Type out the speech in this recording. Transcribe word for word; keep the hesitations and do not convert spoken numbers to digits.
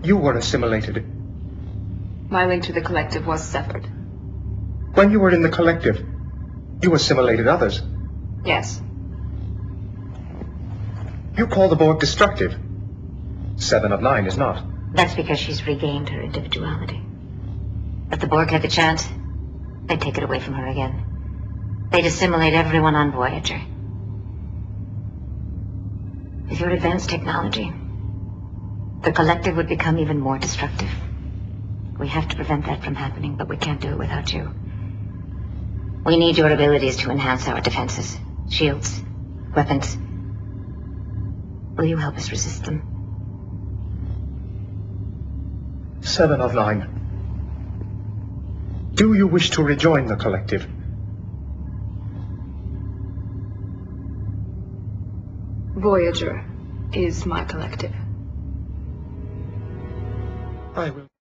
You were assimilated. My link to the collective was severed. When you were in the collective, you assimilated others. Yes. You call the Borg destructive. Seven of Nine is not. That's because she's regained her individuality. If the Borg had the chance, they'd take it away from her again. They'd assimilate everyone on Voyager. With your advanced technology, the collective would become even more destructive. We have to prevent that from happening, but we can't do it without you. We need your abilities to enhance our defenses. Shields, weapons. Will you help us resist them? Seven of Nine. Do you wish to rejoin the collective? Voyager is my collective. I will.